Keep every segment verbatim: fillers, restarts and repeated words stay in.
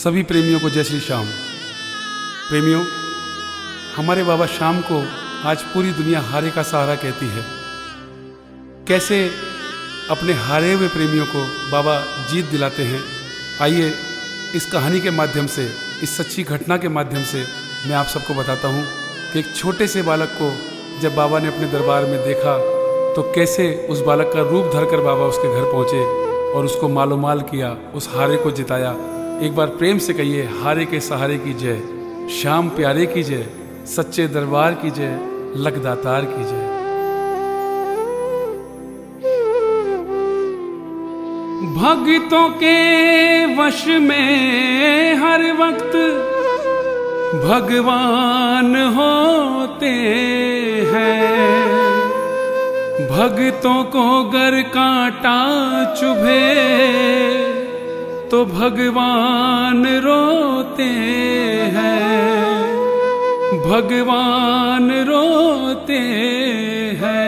सभी प्रेमियों को जय श्री श्याम। प्रेमियों, हमारे बाबा श्याम को आज पूरी दुनिया हारे का सहारा कहती है। कैसे अपने हारे हुए प्रेमियों को बाबा जीत दिलाते हैं, आइए इस कहानी के माध्यम से, इस सच्ची घटना के माध्यम से मैं आप सबको बताता हूँ कि एक छोटे से बालक को जब बाबा ने अपने दरबार में देखा तो कैसे उस बालक का रूप धरकर बाबा उसके घर पहुँचे और उसको मालोमाल किया, उस हारे को जिताया। एक बार प्रेम से कहिए, हारे के सहारे की जय, श्याम प्यारे की जय, सच्चे दरबार की जय, लखदातार की जय। भक्तों के वश में हर वक्त भगवान होते हैं। भक्तों को गर कांटा चुभे तो भगवान रोते हैं, भगवान रोते हैं।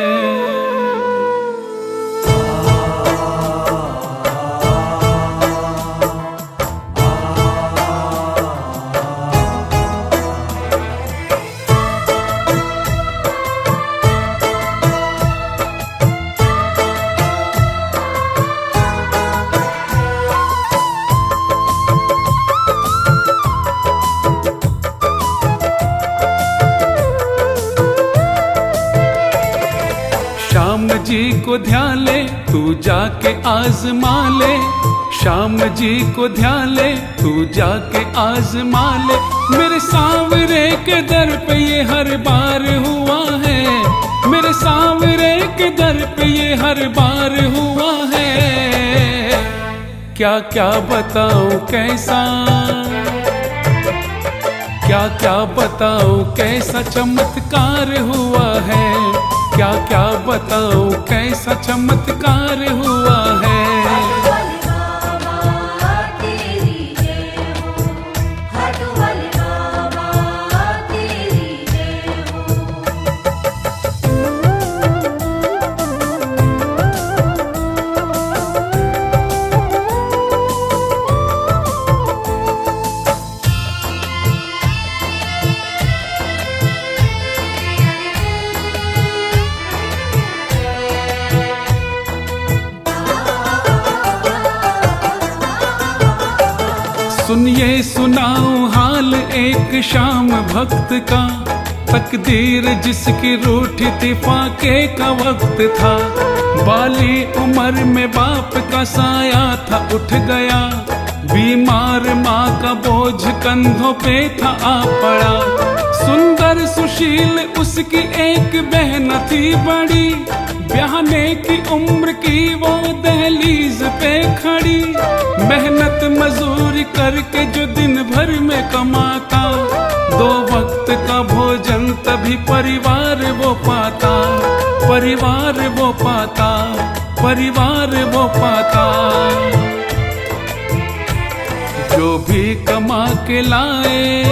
श्याम जी को ध्यान ले, तू जाके आजमा ले। श्याम जी को ध्यान ले, तू जाके आजमा ले। मेरे सांवरे के दर पे ये हर बार हुआ है, मेरे सांवरे के दर पे ये हर बार हुआ है। क्या क्या बताऊं कैसा, क्या क्या बताऊं कैसा चमत्कार हुआ है, क्या क्या बताऊं कैसा चमत्कार हुआ है। सुनिए सुनाऊं हाल एक श्याम भक्त का, तकदीर जिसकी रूठी थी फाके का वक्त था। बाली उम्र में बाप का साया था उठ गया, बीमार माँ का बोझ कंधों पे था आ पड़ा। सुंदर सुशील उसकी एक बहन थी बड़ी, ब्याहने की उम्र की वो दहलीज पे खड़ी। मेहनत मजूरी करके जो दिन भर में कमाता, दो वक्त का भोजन तभी परिवार वो पाता, परिवार वो पाता, परिवार वो पाता। जो भी कमा के लाए,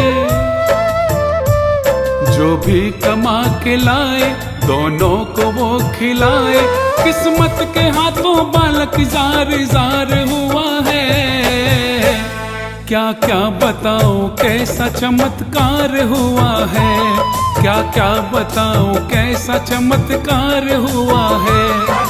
जो भी कमा के लाए, दोनों को वो खिलाए। किस्मत के हाथों बालक जार जार हुआ है। क्या क्या बताऊं कैसा चमत्कार हुआ है, क्या क्या बताऊं कैसा चमत्कार हुआ है।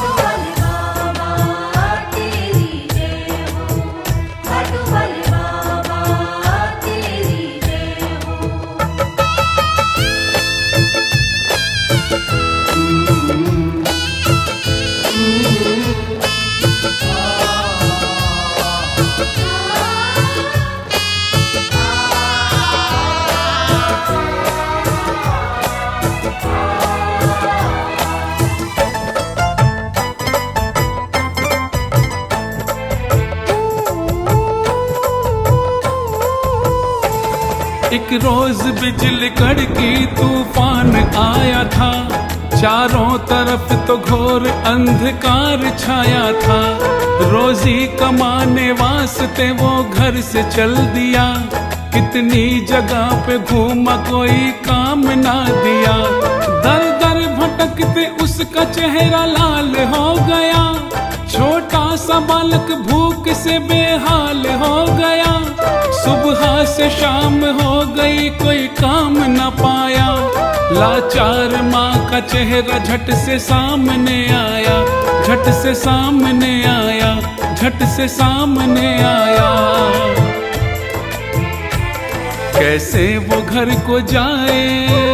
एक रोज बिजली कड़की तूफान आया था, चारों तरफ तो घोर अंधकार छाया था। रोजी कमाने वास्ते वो घर से चल दिया, कितनी जगह पे घूमा कोई काम ना दिया। दर दर भटकते उस उसका चेहरा लाल हो गया। छोटा सा बालक भूख से बेहाल हो गया। सुबह से शाम हो गई कोई काम न पाया। लाचार माँ का चेहरा झट से सामने आया, झट से सामने आया, झट से सामने आया। कैसे वो घर को जाए,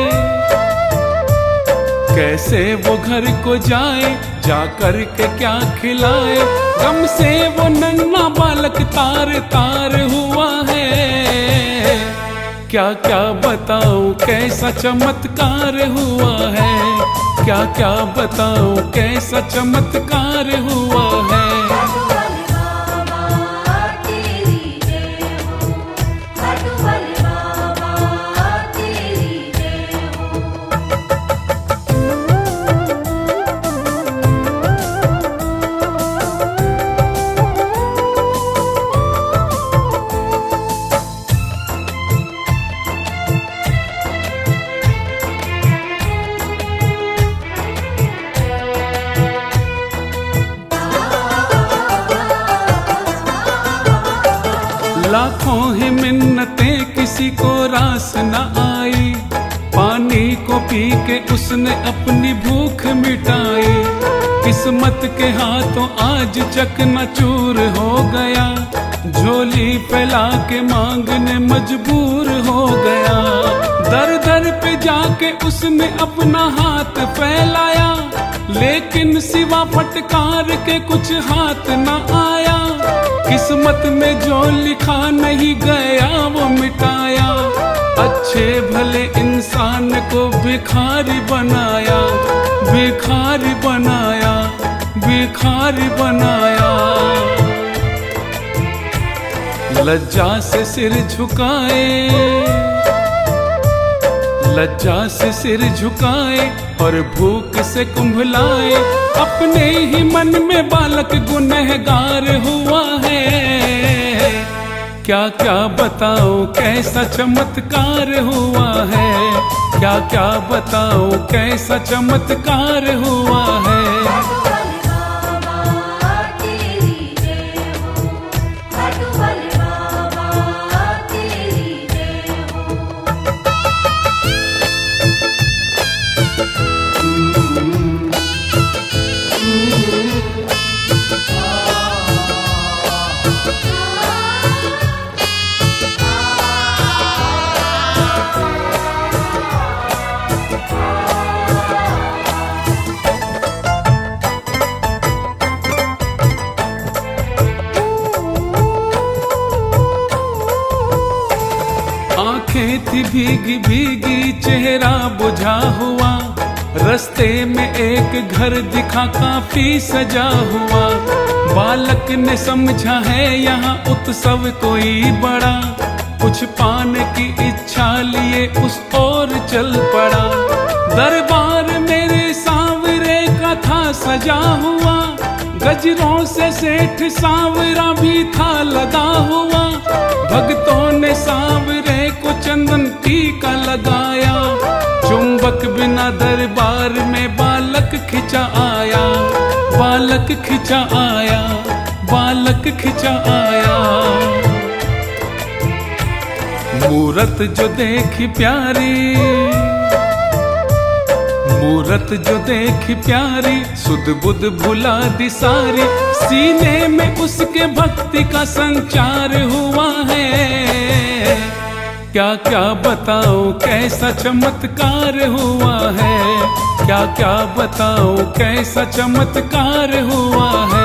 कैसे वो घर को जाए, जा कर के क्या खिलाए। गम से वो नन्हा बालक तार तार हुआ है। क्या क्या बताऊं कैसा चमत्कार हुआ है, क्या क्या बताऊं कैसा चमत्कार हुआ है। लाखों ही मिन्नतें किसी को रास न आई। पानी को पी के उसने अपनी भूख मिटाई। किस्मत के हाथों आज चकनाचूर हो गया। झोली फैला के मांगने मजबूर हो गया। दर दर पे जाके उसने अपना हाथ फैलाया, लेकिन सिवा फटकार के कुछ हाथ न आया। किस्मत में जो लिखा नहीं गया वो मिटाया। अच्छे भले इंसान को भिखारी बनाया, भिखारी बनाया, भिखारी बनाया। लज्जा से सिर झुकाए, लज्जा से सिर झुकाए और भूख से कुंभलाए। अपने ही मन में बालक गुनहगार हुआ है। क्या क्या बताऊं कैसा चमत्कार हुआ है, क्या क्या बताऊं कैसा चमत्कार हुआ है। आंखें थी भीगी भीगी, चेहरा बुझा हुआ। रास्ते में एक घर दिखा काफी सजा हुआ। बालक ने समझा है यहाँ उत्सव कोई बड़ा। कुछ पाने की इच्छा लिए उस ओर चल पड़ा। दरबार मेरे सांवरे का था सजा हुआ। गजरों से सेठ सांवरा भी था लगा हुआ। भक्तों ने सांवरे को चंदन टीका लगाया। चुंबक बिना दरबार में बालक खिंचा आया, बालक खिंचा आया, बालक खिंचा आया। मूरत जो देखी प्यारी, मूरत जो देखी प्यारी, सुध बुध भुला दी सारी। सीने में उसके भक्ति का संचार हुआ है। क्या क्या बताऊं कैसा चमत्कार हुआ है, क्या क्या बताऊं कैसा चमत्कार हुआ है।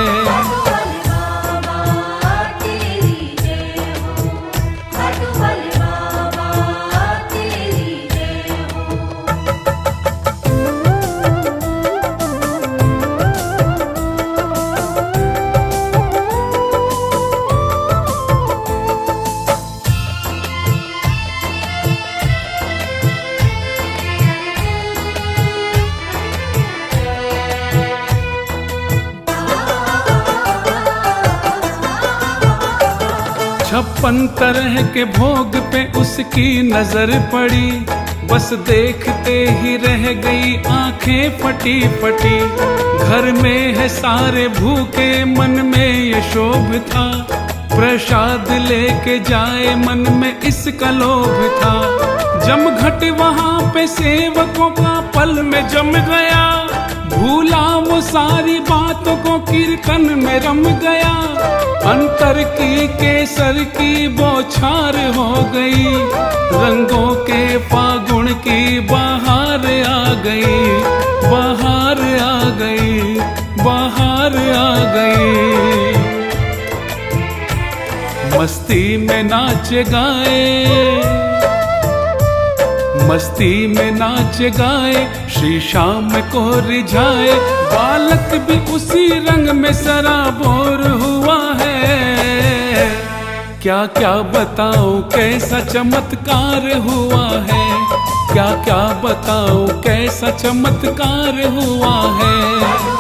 छप्पन तरह के भोग पे उसकी नजर पड़ी। बस देखते ही रह गई आंखें फटी फटी। घर में है सारे भूखे, मन में ये शोभ था, प्रसाद लेके जाए मन में इसका लोभ था। जमघट वहां पे सेवकों का पल में जम गया, भूला वो सारी बातों को कीर्तन में रम गया। अंतर की केसर की बौछार हो गई, रंगों के फागुन की बहार आ गई, बहार आ गई, बहार आ गई। मस्ती में नाच गाए, मस्ती में नाच गाए, श्री श्याम को रिझाए। बालक भी उसी रंग में सराबोर हुआ है। क्या क्या बताऊं कैसा चमत्कार हुआ है, क्या क्या बताऊं कैसा चमत्कार हुआ है।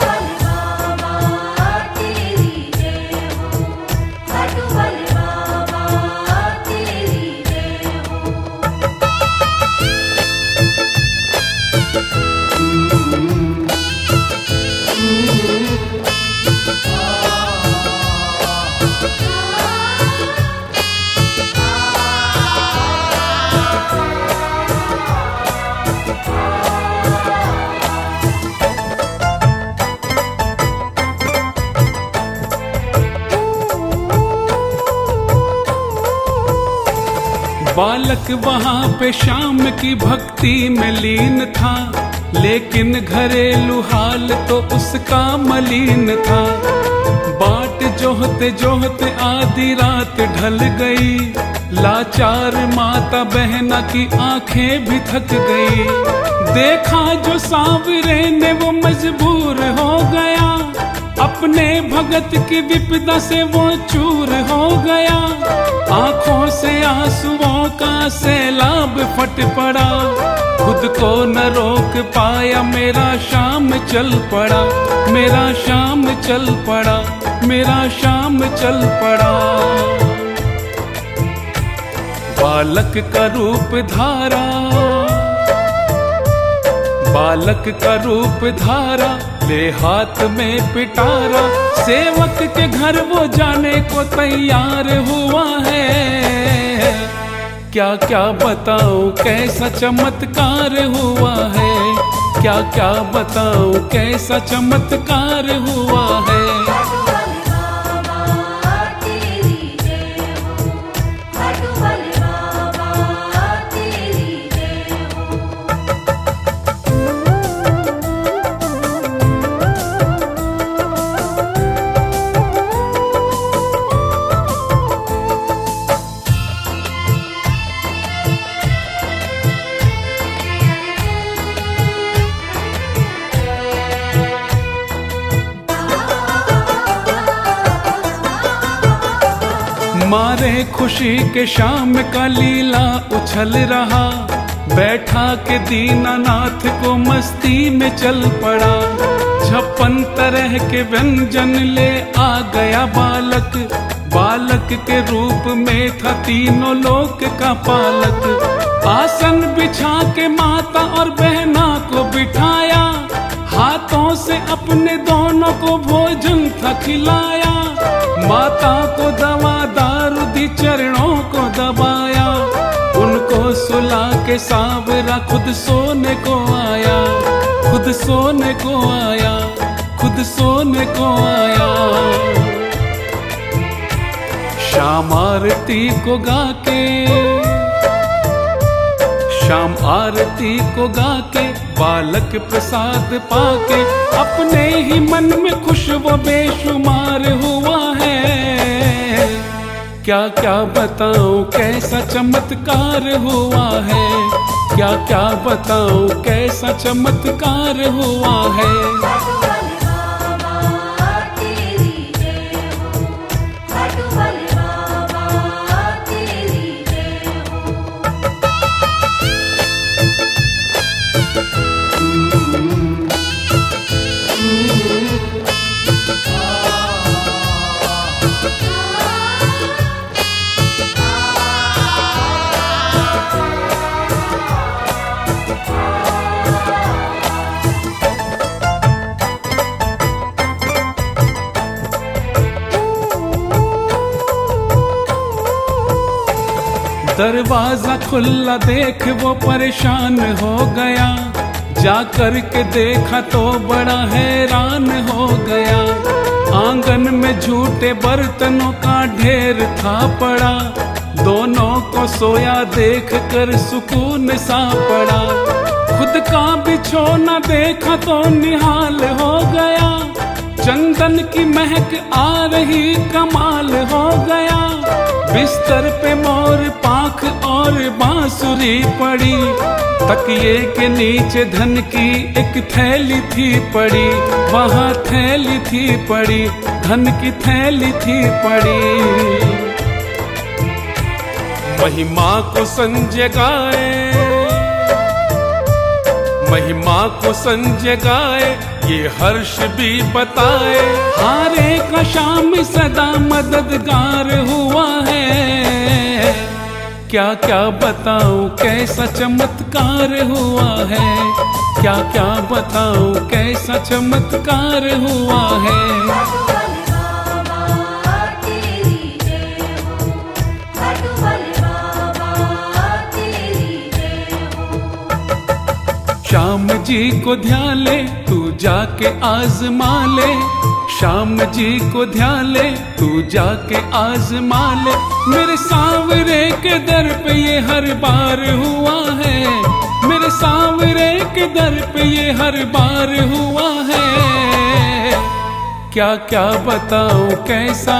बालक वहां पे श्याम की भक्ति में लीन था, लेकिन घरेलू हाल तो उसका मलिन था। बाट जोहते जोहते आधी रात ढल गई, लाचार माता बहना की आंखें भी थक गई। देखा जो सांवरे ने वो मजबूर हो गया, अपने भगत की विपदा से वो चूर हो गया। आंखों से आंसुओं का सैलाब फट पड़ा, खुद को न रोक पाया, मेरा श्याम चल पड़ा, मेरा श्याम चल पड़ा, मेरा श्याम चल पड़ा। बालक का रूप धारा, बालक का रूप धारा, ले हाथ में पिटारा। सेवक के घर वो जाने को तैयार हुआ है। क्या क्या बताऊं कैसा चमत्कार हुआ है, क्या क्या बताऊं कैसा चमत्कार हुआ है। मारे खुशी के श्याम का लीला उछल रहा, बैठा के दीनानाथ को मस्ती में चल पड़ा। छप्पन तरह के व्यंजन ले आ गया बालक, बालक के रूप में था तीनों लोक का पालक। आसन बिछा के माता और बहना को बिठाया, हाथों से अपने दोनों को भोजन था खिलाया। माता को दवा दारू दी, चरणों को दबाया, उनको सुला के सांवरा खुद सोने को आया, खुद सोने को आया, खुद सोने को आया। श्याम आरती को गा के, श्याम आरती को गा के, बालक प्रसाद पाके, अपने ही मन में खुश वो बेशुमार हुआ है। क्या क्या बताऊं कैसा चमत्कार हुआ है, क्या क्या बताऊं कैसा चमत्कार हुआ है। दरवाजा खुला देख वो परेशान हो गया, जाकर के देखा तो बड़ा हैरान हो गया। आंगन में झूठे बर्तनों का ढेर था पड़ा, दोनों को सोया देख कर सुकून सा पड़ा। खुद का बिछोना देखा तो निहाल हो गया, चंदन की महक आ रही कमाल हो गया। बिस्तर पे मोर पाख और बांसुरी पड़ी, तकिए के नीचे धन की एक थैली थी पड़ी, वहाँ थैली थी पड़ी, धन की थैली थी पड़ी। महिमा को संजय गाए, महिमा को संजय गाए, ये हर्ष भी बताए। हारे का शाम सदा मददगार हुआ है, क्या क्या बताऊं कैसा चमत्कार हुआ है, क्या क्या बताऊं कैसा चमत्कार हुआ है। श्याम जी को ध्यान ले तू जाके आजमा ले, श्याम जी को ध्यान ले तू जाके आजमा ले। मेरे सांवरे के दर पे ये हर बार हुआ है, मेरे सांवरे के दर पे ये हर बार हुआ है। क्या क्या बताऊं कैसा,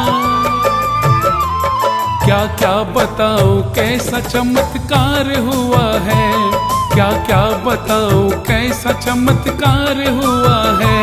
क्या क्या बताऊं कैसा चमत्कार हुआ है, क्या क्या बताऊं कैसा चमत्कार हुआ है।